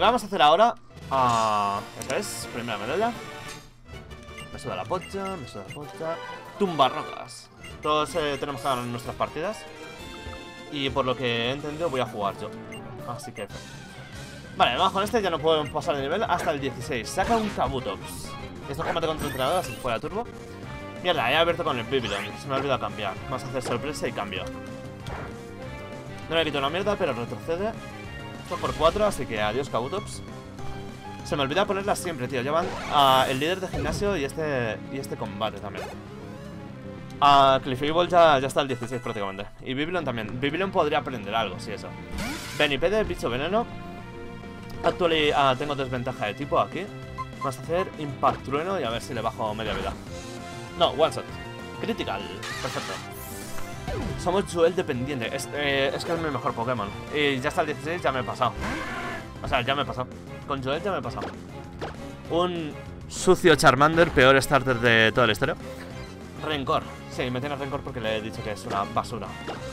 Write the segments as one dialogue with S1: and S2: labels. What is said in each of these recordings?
S1: que vamos a hacer ahora, eso es, primera medalla. Me suda la pocha, me suda la pocha. Tumbarrocas. Todos tenemos que ganar nuestras partidas. Y por lo que he entendido voy a jugar yo. Así que... Vale, vamos con este, ya no podemos pasar de nivel hasta el 16. Saca un Kabutops. Esto es combate contra entrenador, así que fuera turbo. Mierda, he abierto con el Babylon. Se me ha olvidado cambiar. Vamos a hacer sorpresa y cambio. No le quito una mierda, pero retrocede. 2×4, así que adiós Kabutops. Se me olvida ponerlas siempre, tío. Llevan el líder de gimnasio y este combate también. Clefable ya está al 16 prácticamente. Y Babylon también. Babylon podría aprender algo, sí, eso. Benipede, bicho veneno. Actualmente tengo desventaja de tipo aquí. Vamos a hacer Impact Trueno y a ver si le bajo media vida. No, One Shot. Critical. Perfecto. Somos Joel dependiente. Es que es mi mejor Pokémon. Y ya hasta el 16 ya me he pasado. O sea, ya me he pasado. Con Joel ya me he pasado. Un sucio Charmander, peor starter de toda la historia. Rencor. Sí, me tiene rencor porque le he dicho que es una basura.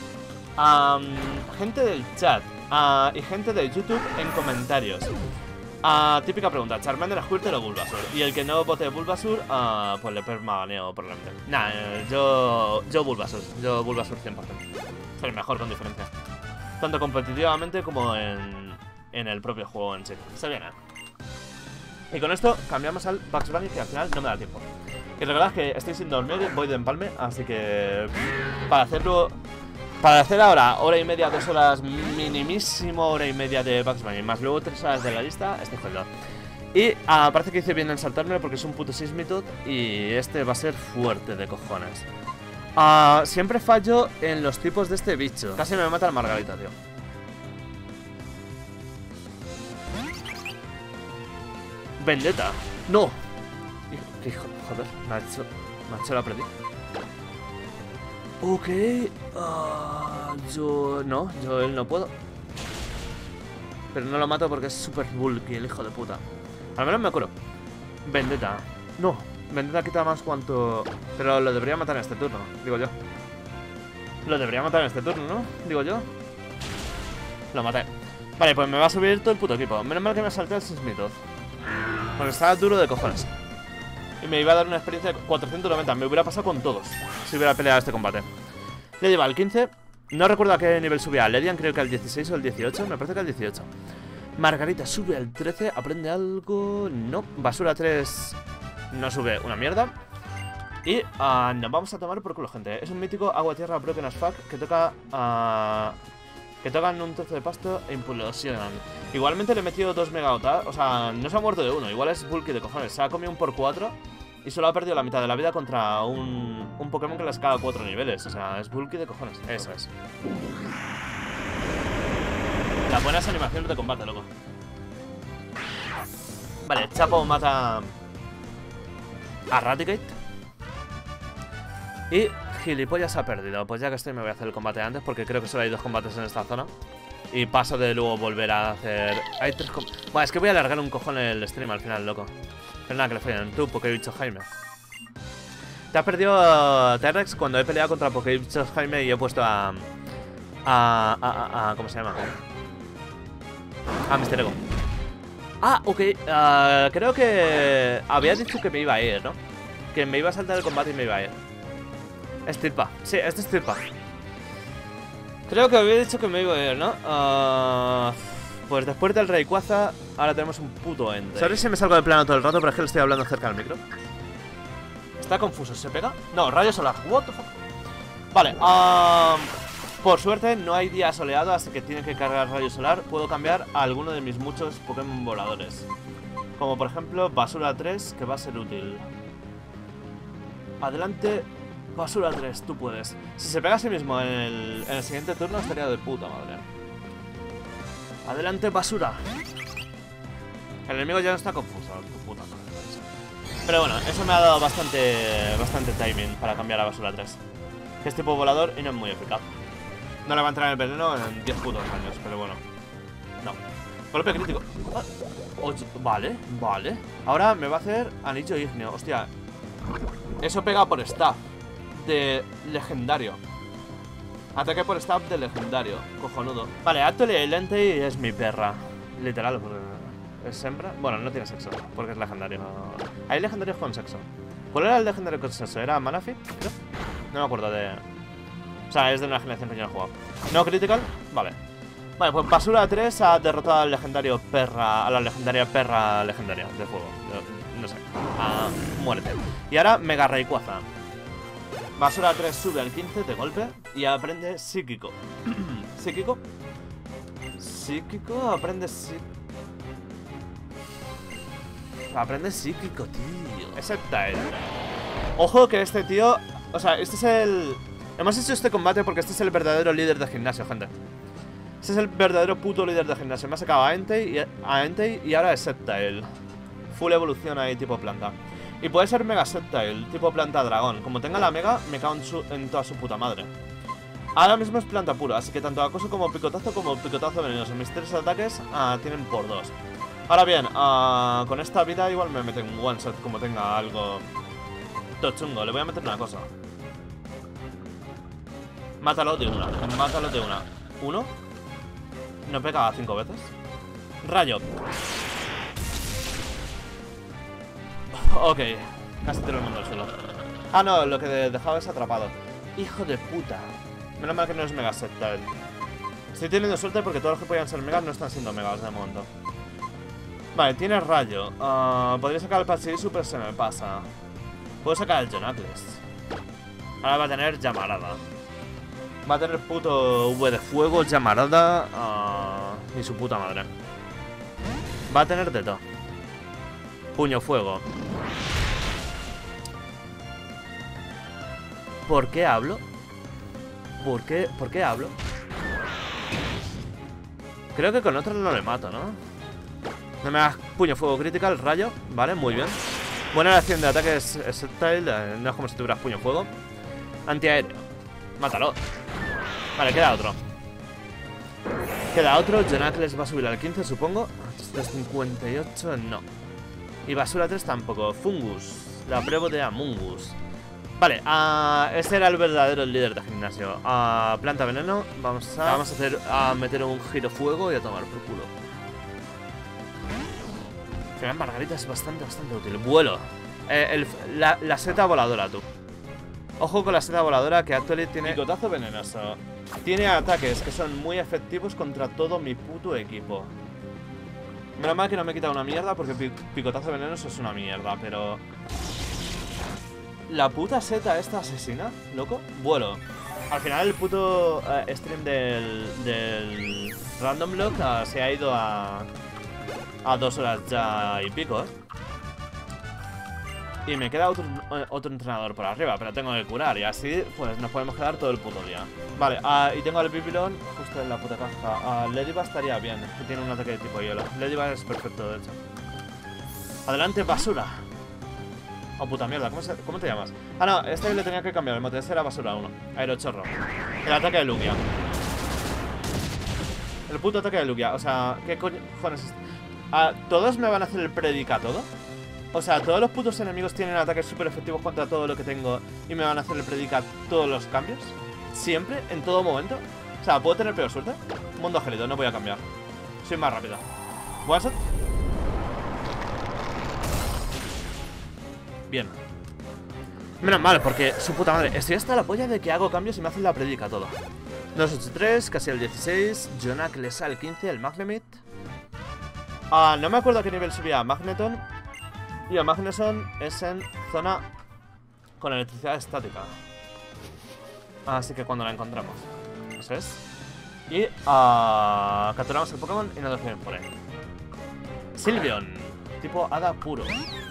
S1: Gente del chat y gente de YouTube en comentarios. Típica pregunta, ¿Charmander, Squirtle o Bulbasaur? Y el que no vote Bulbasaur, pues le permaneo probablemente. Nah, yo Bulbasaur. Yo Bulbasaur 100%. Soy el mejor con diferencia. Tanto competitivamente como en el propio juego en sí. Se viene. Y con esto cambiamos al Bugs Bunny, que al final no me da tiempo. Y recordad que estoy sin dormir, voy de empalme, así que para hacer ahora hora y media, 2 horas, minimísimo hora y media de Bugs Bunny, más luego 3 horas de la lista, estoy jodido. Y parece que hice bien en saltármelo porque es un puto Sismitot y este va a ser fuerte de cojones. Siempre fallo en los tipos de este bicho. Casi me mata la Margarita, tío. Vendetta. No. Hijo, joder, me ha hecho la predicción. Ok. Yo él no puedo. Pero no lo mato porque es super bulky, el hijo de puta. Al menos me curo. Vendetta. No, Vendetta quita más cuanto... Pero lo debería matar en este turno, digo yo. Lo debería matar en este turno, ¿no? Digo yo. Lo maté. Vale, pues me va a subir todo el puto equipo. Menos mal que me salté el Sismitot. Porque estaba duro de cojones. Y me iba a dar una experiencia de 490. Me hubiera pasado con todos si hubiera peleado este combate. Le lleva al 15. No recuerdo a qué nivel subía. Ledian creo que al 16 o al 18. Me parece que al 18. Margarita sube al 13. ¿Aprende algo? No. Basura 3 no sube una mierda. Y nos vamos a tomar por culo, gente. Es un mítico agua tierra broken as fuck que toca... que tocan un trozo de pasto e implosionan. Igualmente le he metido 2 megaotas. O sea, no se ha muerto de uno. Igual es bulky de cojones. Se ha comido un por 4 y solo ha perdido la mitad de la vida contra un Pokémon que le escala 4 niveles. O sea, es bulky de cojones. Eso es. Las buenas animaciones de combate, loco. Vale, Chapo mata a Raticate. Y gilipollas ha perdido. Pues ya que estoy me voy a hacer el combate antes porque creo que solo hay 2 combates en esta zona. Y paso de luego volver a hacer... Hay 3 combates. Bueno, es que voy a alargar un cojón el stream al final, loco. Pero nada, que le fallen. Tú, Pokébicho Jaime. Te has perdido T-Rex cuando he peleado contra Pokébicho Jaime y he puesto a... ¿Cómo se llama? A Mr. Ego. Ok. Creo que... Había dicho que me iba a ir, ¿no? Que me iba a saltar el combate y me iba a ir. Estirpa. Sí, este es Estirpa. Creo que había dicho que me iba a ir, ¿no? Pues después del Rayquaza, ahora tenemos un puto ente. Sorry si me salgo de plano todo el rato, pero es que le estoy hablando cerca del micro. Está confuso, ¿se pega? No, rayo solar. What the fuck. Vale, por suerte no hay día soleado, así que tiene que cargar rayo solar. Puedo cambiar a alguno de mis muchos Pokémon voladores. Como por ejemplo, Basura 3, que va a ser útil. Adelante, Basura 3, tú puedes. Si se pega a sí mismo en el siguiente turno, estaría de puta madre. Adelante, Basura. El enemigo ya no está confuso, tu puta madre. Pero bueno, eso me ha dado bastante timing para cambiar a Basura 3. Que es tipo volador y no es muy eficaz. No le va a entrar en el veneno en 10 putos años, pero bueno. No. Golpe crítico. Vale. Ahora me va a hacer anillo ígneo. Hostia. Eso pega por staff de legendario. Ataque por staff de legendario. Cojonudo. Vale, Actually Lente es mi perra. Literal. ¿Es hembra? Bueno, no tiene sexo, porque es legendario. Hay legendarios con sexo. ¿Cuál era el legendario con sexo? ¿Era Manaphy? Creo. No me acuerdo de... O sea, es de una generación que yo no he jugado. ¿No critical? Vale. Vale, pues Basura 3 ha derrotado al legendario perra... A la legendaria perra legendaria de fuego. No sé. Muerte. Y ahora Mega Rayquaza. Basura 3 sube al 15 de golpe y aprende psíquico. ¿Psíquico? Psíquico, aprende psíquico. Aprende psíquico, tío. Ese Tail. Ojo que este tío... O sea, este es el... Hemos hecho este combate porque este es el verdadero líder de gimnasio, gente. Este es el verdadero puto líder de gimnasio. Me ha sacado a Entei y ahora es Sceptile. Full evolución ahí tipo planta. Y puede ser Mega Sceptile, tipo planta dragón. Como tenga la Mega, me cago en toda su puta madre. Ahora mismo es planta pura, así que tanto acoso como picotazo venenoso. Mis 3 ataques tienen por 2. Ahora bien, con esta vida igual me meten un one shot como tenga algo tochungo. Le voy a meter una cosa. Mátalo de una, mátalo de una. ¿Uno? ¿No pega 5 veces? Rayo. Ok, casi tiro el mundo al suelo. Ah, no, lo que dejaba es atrapado. Hijo de puta. Menos mal que no es Mega Sceptile. Estoy teniendo suerte porque todos los que podían ser megas no están siendo megas de momento. Vale, tiene rayo. Podría sacar el Pachirisu, pero se me pasa. Puedo sacar el Jonacles. Ahora va a tener llamarada. Va a tener puto V de fuego, llamarada y su puta madre. Va a tener de todo. Puño fuego. ¿Por qué hablo? ¿Por qué hablo? Creo que con otro no le mato, ¿no? No me hagas puño fuego critical, rayo. Vale, muy bien. Buena acción de ataque es Sceptile. No es como si tuvieras puño fuego. Antiaéreo. Mátalo. Vale, queda otro. Queda otro. Jonacles va a subir al 15, supongo. 358, no. Y Basura 3 tampoco. Fungus. La prueba de Amungus. Vale, este era el verdadero líder de gimnasio. Planta veneno. Vamos a meter un giro fuego y a tomar por culo. Final Margarita es bastante útil. Vuelo. La seta voladora, tú. Ojo con la seta voladora que actualmente tiene picotazo venenoso. Tiene ataques que son muy efectivos contra todo mi puto equipo. Menos mal que no me he quitado una mierda porque picotazo venenoso es una mierda, pero... La puta seta esta asesina, loco. Vuelo. Al final el puto stream del Random Block se ha ido a 2 horas ya y pico, Y me queda otro entrenador por arriba, pero tengo que curar y así pues nos podemos quedar todo el puto día. Vale, y tengo al Pipilón justo en la puta caja. Ledybug estaría bien, que tiene un ataque de tipo hielo. Ledybug es perfecto, de hecho. Adelante, basura. Oh, puta mierda, ¿cómo te llamas? Ah, no, este le tenía que cambiar, el mote este era basura 1. Aerochorro. El ataque de Lugia. El puto ataque de Lugia, o sea, ¿qué cojones es? ¿Todos me van a hacer el predica todo? O sea, todos los putos enemigos tienen ataques súper efectivos contra todo lo que tengo y me van a hacer el predica todos los cambios. Siempre, en todo momento. O sea, ¿puedo tener peor suerte? Mundo gélido, no voy a cambiar. Soy más rápido. One shot. Bien. Menos mal, porque su puta madre. Estoy hasta la polla de que hago cambios y me hacen la predica todo. 283, casi al 16. Jonacles al 15, el Magnemite. No me acuerdo a qué nivel subía Magneton. Y el Magneton es en zona con electricidad estática. Así que cuando la encontramos. Eso es. Y capturamos el Pokémon y nos lo tienen por ahí. Sylveon. Tipo hada puro.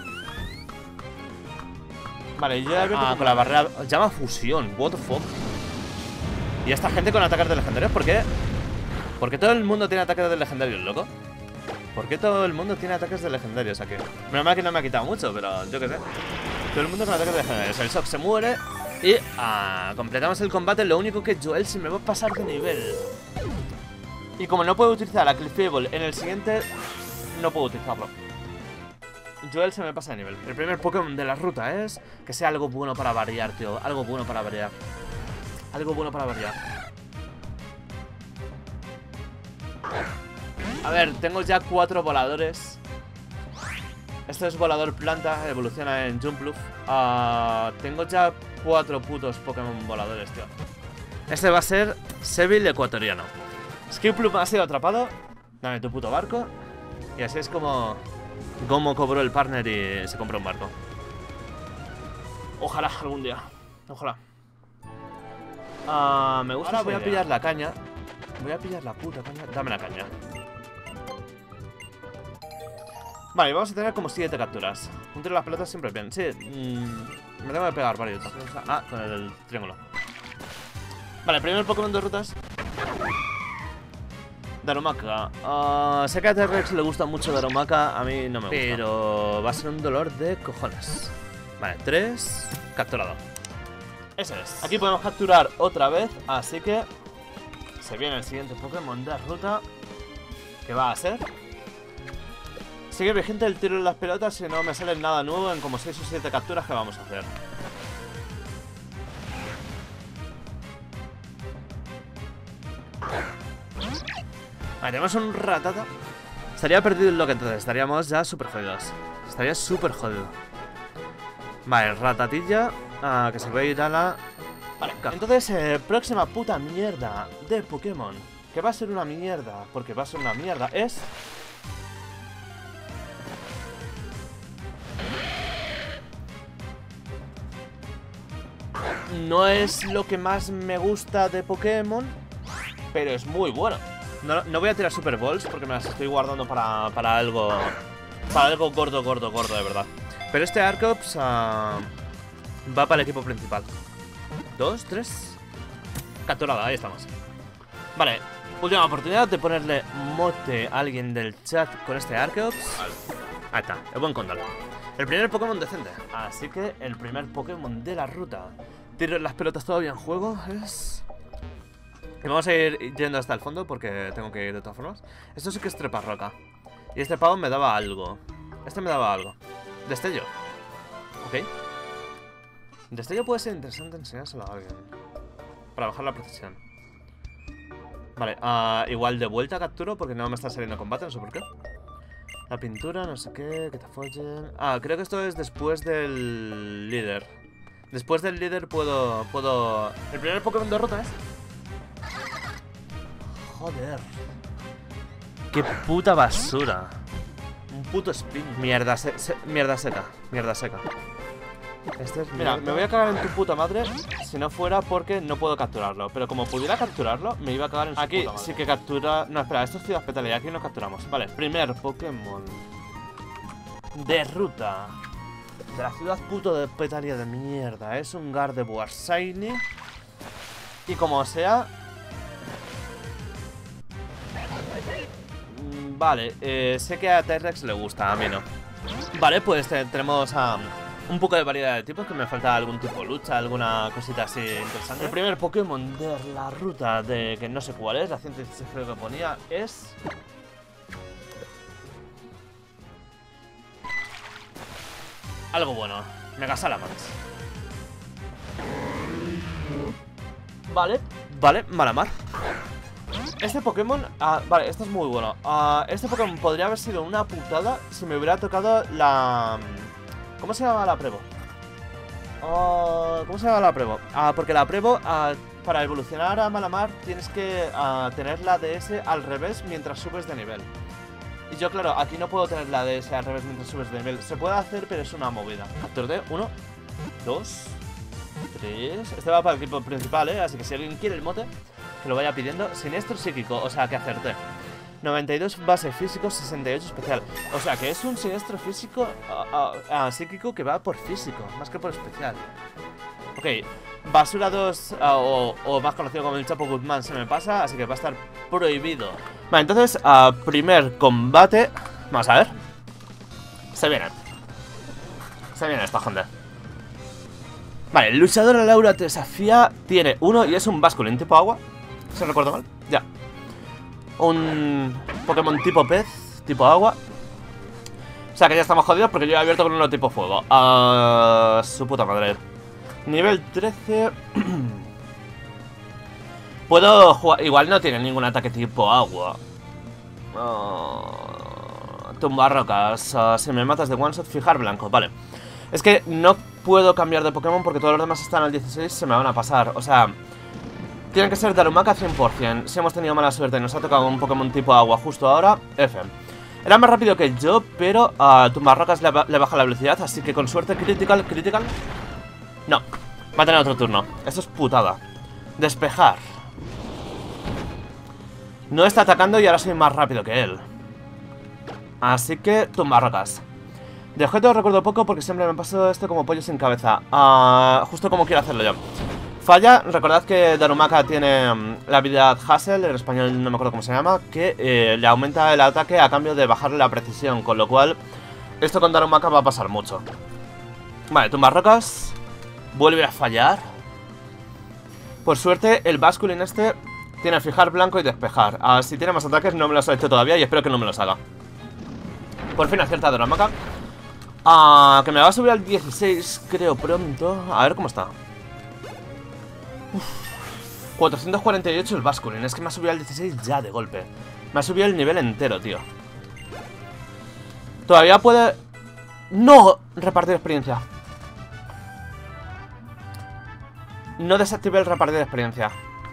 S1: Vale, yo ya veo con la barrera... Llama fusión, what the fuck. ¿Y esta gente con ataques de legendarios? ¿Por qué? ¿Por qué todo el mundo tiene ataques de legendarios, loco? ¿Por qué todo el mundo tiene ataques de legendarios aquí? Menos mal que no me ha quitado mucho, pero yo qué sé. Todo el mundo con ataques de legendarios. El Shock se muere y completamos el combate. Lo único que Joel se me va a pasar de nivel. Y como no puedo utilizar la Clefable en el siguiente, no puedo utilizarlo. Joel se me pasa de nivel. El primer Pokémon de la ruta es que sea algo bueno para variar, tío. Algo bueno para variar. Algo bueno para variar. A ver, tengo ya 4 voladores Este es volador planta, evoluciona en Jumpluff. Tengo ya 4 putos Pokémon voladores, tío. Este va a ser Seville ecuatoriano. Skiploop ha sido atrapado. Dame tu puto barco. Y así es como Gomo cobró el partner y se compró un barco. Ojalá algún día. Ojalá. Me gusta. Ahora voy a pillar la caña. Voy a pillar la puta caña. Dame la caña. Vale, vamos a tener como 7 capturas. Entre las pelotas siempre bien. Sí, me tengo que pegar varios. Con el triángulo. Vale, primer Pokémon de rutas. Darumaka. Sé que a T-Rex le gusta mucho Darumaka. A mí no me gusta. Pero va a ser un dolor de cojones. Vale, 3. Capturado. Ese es. Aquí podemos capturar otra vez. Así que se viene el siguiente Pokémon de ruta. Que va a ser. Sigue vigente el tiro en las pelotas. Si no me sale nada nuevo en como 6 o 7 capturas que vamos a hacer. Vale, tenemos un Ratata. Estaría perdido el lock, entonces estaríamos ya súper jodidos. Estaría súper jodido. Vale, Ratatilla, que se va a ir a la... Vale, entonces, próxima puta mierda de Pokémon, que va a ser una mierda, porque va a ser una mierda, es... No es lo que más me gusta de Pokémon, pero es muy bueno. No voy a tirar Super Balls porque me las estoy guardando para algo. Para algo gordo de verdad. Pero este Arcops va para el equipo principal. 2, 3. Capturada, ahí estamos. Vale, última oportunidad de ponerle mote a alguien del chat con este Arcops. Ahí está, el buen Condal. El primer Pokémon decente. Así que el primer Pokémon de la ruta. Tiro las pelotas todavía en juego es... Y vamos a ir yendo hasta el fondo porque tengo que ir de todas formas. Esto sí que es treparroca. Y este pavo me daba algo. Este me daba algo. Destello. Ok. Destello puede ser interesante enseñárselo a alguien. Para bajar la precisión. Vale, igual de vuelta capturo porque no me está saliendo combate, no sé por qué. La pintura, no sé qué, que te follen. Creo que esto es después del líder. Después del líder puedo... El primer Pokémon de ruta es... Joder. Qué puta basura. Un puto spin. Mierda, mierda seca. Mierda seca. Este es mira, me voy a cagar en tu puta madre si no fuera porque no puedo capturarlo. Pero como pudiera capturarlo, me iba a cagar en su puta madre. Aquí sí que captura... No, espera, esto es Ciudad Petalía, aquí no capturamos. Vale, primer Pokémon de ruta de la ciudad puto de Petalía de mierda. Es un Gardevoir Shiny. Y como sea... Vale, sé que a T-Rex le gusta, a mí no. Vale, pues tenemos un poco de variedad de tipos, que me falta algún tipo de lucha, alguna cosita así interesante. El primer Pokémon de la ruta de que no sé cuál es, la 116 creo que ponía, es... Algo bueno, Mega Salamence. Vale, Malamar. Este Pokémon, vale, esto es muy bueno. Este Pokémon podría haber sido una putada si me hubiera tocado la... ¿Cómo se llama la Prevo? ¿Cómo se llama la Prevo? Porque la Prevo, para evolucionar a Malamar tienes que tener la DS al revés mientras subes de nivel. Y yo, claro, aquí no puedo tener la DS al revés mientras subes de nivel. Se puede hacer, pero es una movida. Capturé 1, 2, 3. Este va para el equipo principal, así que si alguien quiere el mote, que lo vaya pidiendo. Siniestro psíquico, o sea que acerté. 92 base físico, 68 especial. O sea que es un siniestro físico psíquico que va por físico, más que por especial. Ok, basura 2 o más conocido como el Chapo Guzmán se me pasa, así que va a estar prohibido. Vale, entonces, primer combate. Vamos a ver. Se viene esta Honda. Vale, luchadora Laura te desafía. Tiene 1 y es un Basculin tipo agua. ¿Se recuerdo mal? Ya. Un Pokémon tipo pez, tipo agua. O sea que ya estamos jodidos porque yo he abierto con uno tipo fuego. Su puta madre. Nivel 13. Puedo jugar. Igual no tiene ningún ataque tipo agua. tumbarrocas. Si me matas de one shot, fijar blanco. Vale. Es que no puedo cambiar de Pokémon porque todos los demás están al 16, se me van a pasar. O sea, tiene que ser Darumaka 100%. Si hemos tenido mala suerte y nos ha tocado un Pokémon tipo agua justo ahora, F. Era más rápido que yo, pero a tumbarrocas le baja la velocidad, así que con suerte critical. No, va a tener otro turno. Esto es putada. Despejar. No está atacando y ahora soy más rápido que él. Así que tumbarrocas. De objetos recuerdo poco porque siempre me paso esto como pollo sin cabeza. Justo como quiero hacerlo yo. Falla, recordad que Darumaka tiene la habilidad Hassel, en español no me acuerdo cómo se llama, que le aumenta el ataque a cambio de bajarle la precisión, con lo cual esto con Darumaka va a pasar mucho. Vale, tumbarrocas. Vuelve a fallar. Por suerte el Basculin este tiene fijar blanco y despejar. Si tiene más ataques no me los ha hecho todavía y espero que no me los haga. Por fin acierta Darumaka. Que me va a subir al 16, creo, pronto. A ver cómo está. 448 el Basculin. Es que me ha subido al 16 ya de golpe. Me ha subido el nivel entero, tío. Todavía puede... ¡No! Repartir experiencia. No desactivé el repartir de experiencia.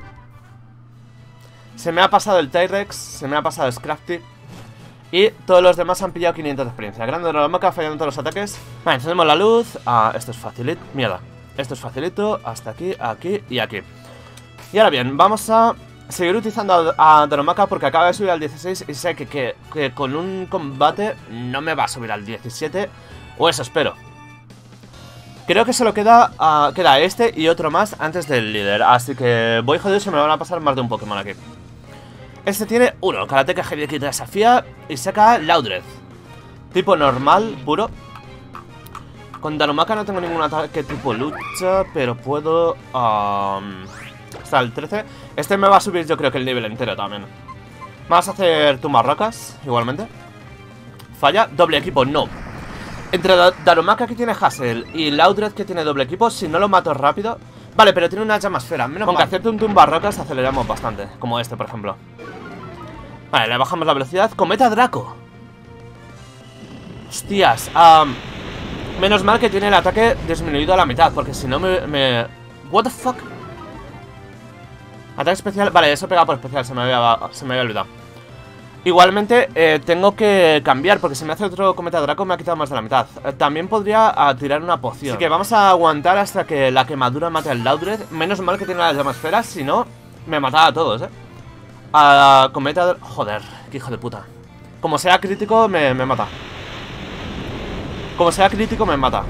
S1: Se me ha pasado el Tyrex, se me ha pasado Scrafty y todos los demás han pillado 500 de experiencia. Grande Darumaka fallando todos los ataques. Vale, encendemos la luz. Esto es facilito. Mierda. Esto es facilito. Hasta aquí, aquí y aquí. Y ahora bien, vamos a seguir utilizando a Darumaka porque acaba de subir al 16 y sé que con un combate no me va a subir al 17. O eso espero. Creo que solo queda este y otro más antes del líder. Así que voy jodido si me van a pasar más de un Pokémon aquí. Este tiene 1, Karateka Hideki desafía y saca Laudred. Tipo normal, puro. Con Darumaka no tengo ningún ataque tipo lucha, pero puedo... hasta el 13. Este me va a subir yo creo que el nivel entero también. Vamos a hacer tumbarrocas, igualmente. Falla, doble equipo, no. Entre Darumaka que tiene Hassel y Laudred que tiene doble equipo, si no lo mato rápido... Vale, pero tiene una llamasfera. Menos mal. Con que acierte un tumbarrocas aceleramos bastante. Como este, por ejemplo. Vale, le bajamos la velocidad. Cometa Draco. Hostias. Menos mal que tiene el ataque disminuido a la mitad, porque si no me... What the fuck. Ataque especial. Vale, eso pega por especial. Se me había olvidado. Igualmente tengo que cambiar, porque si me hace otro Cometa Draco me ha quitado más de la mitad. También podría tirar una poción. Así que vamos a aguantar hasta que la quemadura mate al Laudred. Menos mal que tiene las llamasferas, si no me mataba a todos, Cometa... Joder, qué hijo de puta. Como sea crítico me mata. Como sea crítico me mata.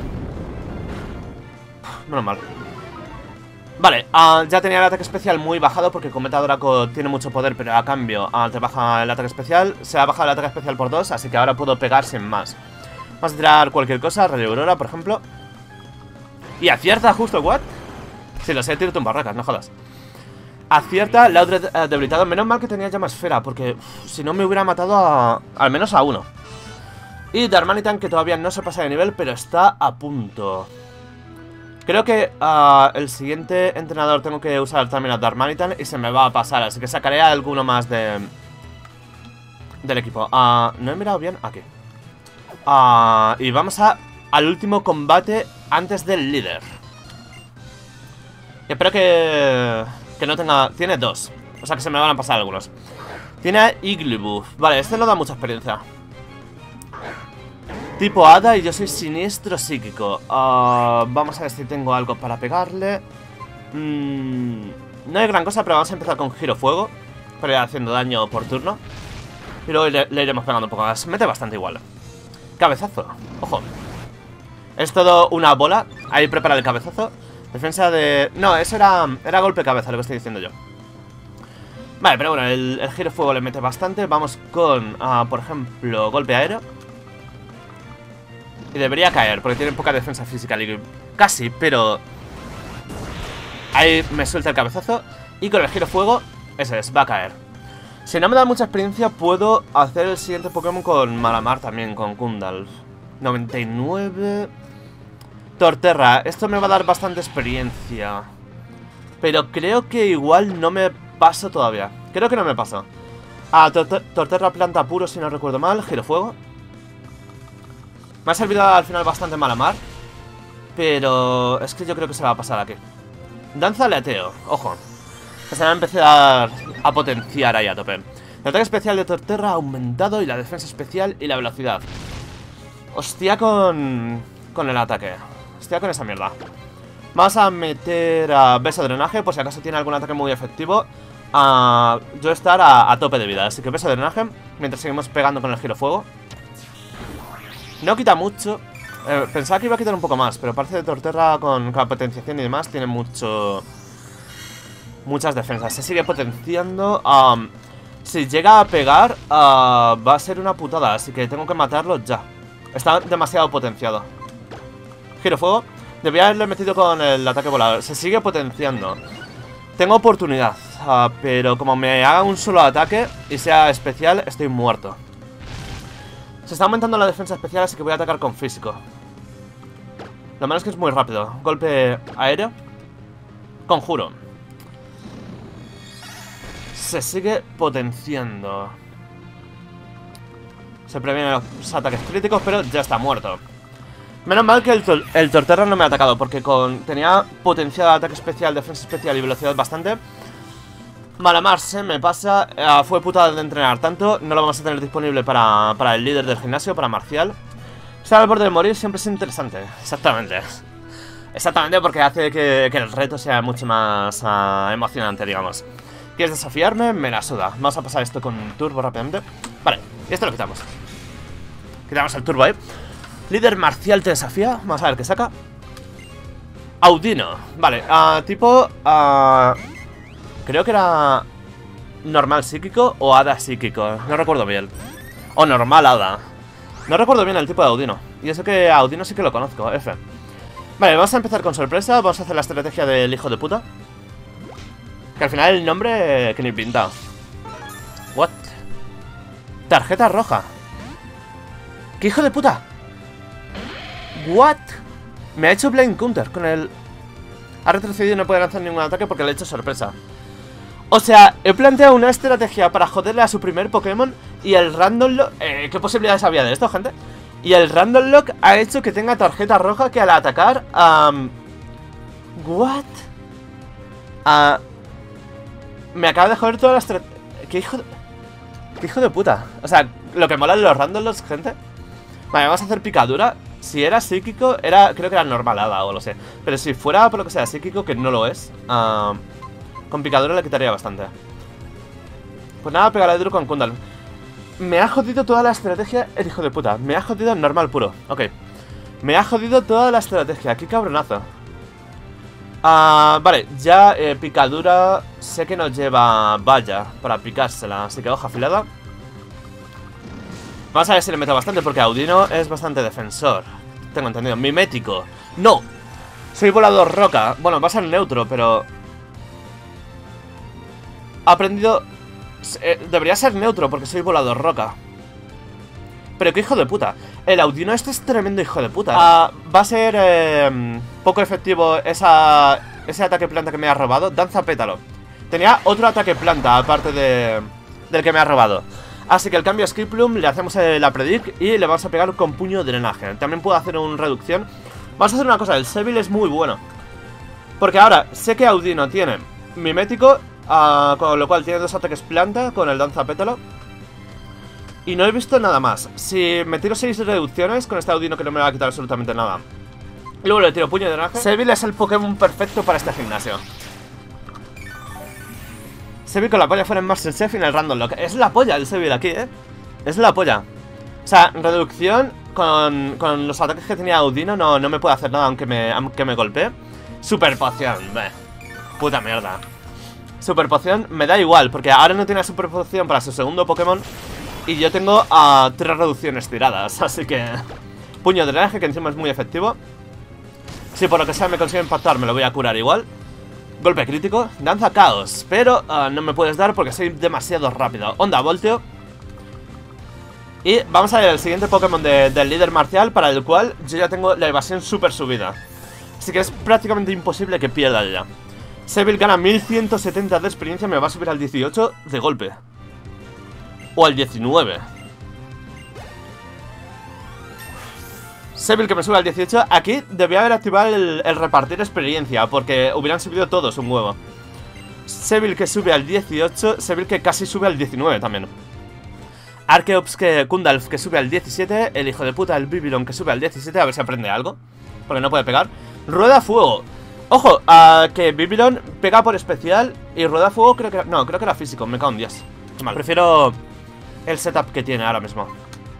S1: Menos mal. Vale, ya tenía el ataque especial muy bajado porque Cometa Draco tiene mucho poder, pero a cambio te baja el ataque especial. Se ha bajado el ataque especial por 2, así que ahora puedo pegar sin más. Vamos a tirar cualquier cosa, Radio Aurora, por ejemplo. Y acierta justo, ¿what? Sí, lo sé, tiro tumbarrocas, no jodas. Acierta, Laudred debilitado. Menos mal que tenía llamasfera, porque si no me hubiera matado al menos a uno. Y Darmanitan, que todavía no se pasa de nivel, pero está a punto. Creo que el siguiente entrenador tengo que usar también a Darmanitan y se me va a pasar, así que sacaré a alguno más del equipo. No he mirado bien, aquí. Y vamos al último combate antes del líder. Espero que no tenga... Tiene 2, o sea que se me van a pasar algunos. Tiene a Igglybuff. Vale, este no da mucha experiencia. Tipo hada y yo soy siniestro psíquico. Vamos a ver si tengo algo para pegarle. No hay gran cosa, pero vamos a empezar con Giro Fuego para ir haciendo daño por turno. Y luego le iremos pegando un poco más. Mete bastante igual. Cabezazo, ojo. Es todo una bola. Ahí prepara el cabezazo. Defensa de... No, eso era golpe cabeza, lo que estoy diciendo yo. Vale, pero bueno, el Giro Fuego le mete bastante. Vamos con, por ejemplo, golpe aéreo. Y debería caer, porque tiene poca defensa física. Casi, pero... Ahí me suelta el cabezazo. Y con el Giro Fuego, ese es, va a caer. Si no me da mucha experiencia, puedo hacer el siguiente Pokémon con Malamar también, con Gundalf. 99... Torterra, esto me va a dar bastante experiencia. Pero creo que igual no me paso todavía. Creo que no me paso. Torterra planta puro, si no recuerdo mal. Giro Fuego. Me ha servido al final bastante Malamar, pero es que yo creo que se va a pasar aquí. Danza aleteo, ojo. Que se va a empezar a potenciar ahí a tope. El ataque especial de Torterra ha aumentado y la defensa especial y la velocidad. Hostia con el ataque. Hostia con esa mierda. Vamos a meter a beso de drenaje por si acaso tiene algún ataque muy efectivo. Yo estar a tope de vida. Así que beso de drenaje mientras seguimos pegando con el girofuego. No quita mucho. Pensaba que iba a quitar un poco más, pero parece que Torterra con la potenciación y demás tiene muchas defensas. Se sigue potenciando. Si llega a pegar, va a ser una putada, así que tengo que matarlo ya. Está demasiado potenciado. Girofuego. Debería haberle metido con el ataque volador. Se sigue potenciando. Tengo oportunidad, pero como me haga un solo ataque y sea especial, estoy muerto. Se está aumentando la defensa especial, así que voy a atacar con físico. Lo malo es que es muy rápido. Golpe aéreo. Conjuro. Se sigue potenciando. Se previenen los ataques críticos, pero ya está muerto. Menos mal que el Torterra no me ha atacado, porque tenía potencial ataque especial, defensa especial y velocidad bastante. Malamar se me pasa. Fue putada de entrenar tanto. No lo vamos a tener disponible para el líder del gimnasio, para Marcial. Estar al borde de morir siempre es interesante. Exactamente. Exactamente, porque hace que el reto sea mucho más emocionante, digamos. ¿Quieres desafiarme? Me la suda. Vamos a pasar esto con turbo rápidamente. Vale, y esto lo quitamos. Quitamos el turbo ahí. Líder Marcial te desafía. Vamos a ver qué saca. Audino. Vale, tipo... creo que era... normal psíquico o hada psíquico. No recuerdo bien. O normal hada. No recuerdo bien el tipo de Audino. Y eso que Audino sí que lo conozco, F. Vale, vamos a empezar con sorpresa. Vamos a hacer la estrategia del hijo de puta. Que al final el nombre que ni pintado. What? Tarjeta roja. ¿Qué hijo de puta? What? Me ha hecho blind counter con el... Ha retrocedido y no puede lanzar ningún ataque porque le he hecho sorpresa. O sea, he planteado una estrategia para joderle a su primer Pokémon y el Random Lock... ¿qué posibilidades había de esto, gente? Y el Random Lock ha hecho que tenga tarjeta roja que al atacar... What? Me acaba de joder toda la estrategia... ¿Qué hijo de puta? O sea, lo que mola de los Random Locks, gente. Vale, vamos a hacer picadura. Si era psíquico, creo que era normalada o lo sé. Pero si fuera por lo que sea psíquico, que no lo es, con picadura le quitaría bastante. Pues nada, pegarle duro con Kundal. Me ha jodido toda la estrategia el hijo de puta. Me ha jodido normal puro. Ok. Me ha jodido toda la estrategia. Qué cabronazo. Vale, ya picadura. Sé que nos lleva valla para picársela, así que hoja afilada. Vamos a ver si le meto bastante, porque Audino es bastante defensor. Tengo entendido. Mimético. ¡No! Soy volador roca. Bueno, va a ser neutro, pero... Ha aprendido... debería ser neutro, porque soy volador roca. Pero qué hijo de puta. El Audino este es tremendo hijo de puta. Va a ser poco efectivo ese ataque planta que me ha robado. Danza pétalo. Tenía otro ataque planta, aparte del que me ha robado. Así que el cambio a Skiploom, le hacemos la predict y le vamos a pegar con puño de drenaje. También puedo hacer una reducción. Vamos a hacer una cosa, el Seville es muy bueno. Porque ahora sé que Audino tiene mimético, con lo cual tiene dos ataques planta con el danza pétalo. Y no he visto nada más. Si me tiro 6 reducciones con este Audino que no me va a quitar absolutamente nada. Y luego le tiro puño de drenaje. Seville es el Pokémon perfecto para este gimnasio. Seville con la polla fuera en Masterchef y en el Random Lock. Es la polla el Seville aquí, es la polla. O sea, reducción con los ataques que tenía Audino no me puede hacer nada aunque me golpee. Super poción, puta mierda. Super poción me da igual, porque ahora no tiene super poción para su segundo Pokémon. Y yo tengo 3 reducciones tiradas, así que... Puño de drenaje, que encima es muy efectivo. Si por lo que sea me consigue impactar, me lo voy a curar igual. Golpe crítico, danza caos. Pero no me puedes dar porque soy demasiado rápido. Onda volteo. Y vamos a ver el siguiente Pokémon del líder marcial, para el cual yo ya tengo la evasión super subida. Así que es prácticamente imposible que pierda ya. Seville gana 1170 de experiencia, me va a subir al 18 de golpe. O al 19. Seville que me sube al 18. Aquí debía haber activado el repartir experiencia, porque hubieran subido todos un huevo. Seville que sube al 18. Seville que casi sube al 19 también. Arkeops que Kundalf que sube al 17. El hijo de puta del Babylon que sube al 17. A ver si aprende algo, porque no puede pegar. Rueda fuego. Ojo, que Babylon pega por especial. Y rueda fuego creo que... No, creo que era físico, me cago en Dios. Qué mal. Prefiero el setup que tiene ahora mismo.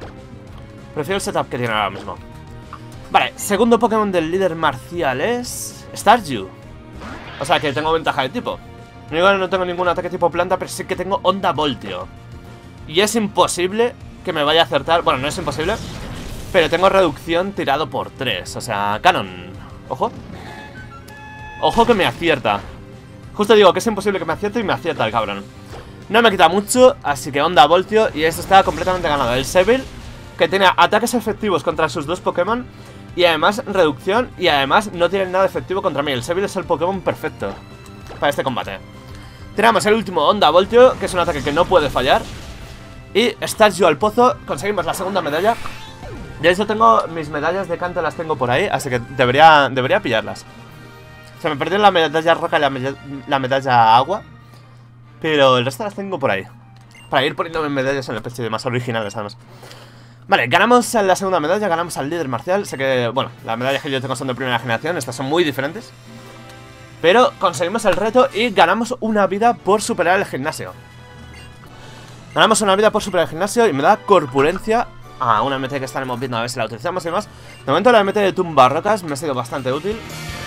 S1: Vale, segundo Pokémon del líder marcial es... Staryu. O sea que tengo ventaja de tipo. No tengo ningún ataque tipo planta, pero sí que tengo Onda Voltio. Y es imposible que me vaya a acertar. Bueno, no es imposible, pero tengo reducción tirado por 3. O sea, Canon. Ojo. Ojo que me acierta. Justo digo que es imposible que me acierte y me acierta el cabrón. No me quita mucho, así que Onda Voltio. Y esto está completamente ganado. El Seville, que tiene ataques efectivos contra sus dos Pokémon, y además reducción, y además no tiene nada efectivo contra mí. El Seville es el Pokémon perfecto para este combate. Tenemos el último Onda Voltio, que es un ataque que no puede fallar. Y Staryu al pozo, conseguimos la segunda medalla. De hecho tengo mis medallas de canto, las tengo por ahí, así que debería pillarlas. Se me perdió la medalla roca y la medalla agua, pero el resto las tengo por ahí, para ir poniéndome medallas en el pecho y demás originales además. Vale, ganamos la segunda medalla, ganamos al líder marcial. Sé que, bueno, las medallas que yo tengo son de primera generación, estas son muy diferentes, pero conseguimos el reto y ganamos una vida por superar el gimnasio. Ganamos una vida por superar el gimnasio y me da corpulencia. Una MT que estaremos viendo a ver si la utilizamos y demás. De momento la MT de tumba rocas me ha sido bastante útil.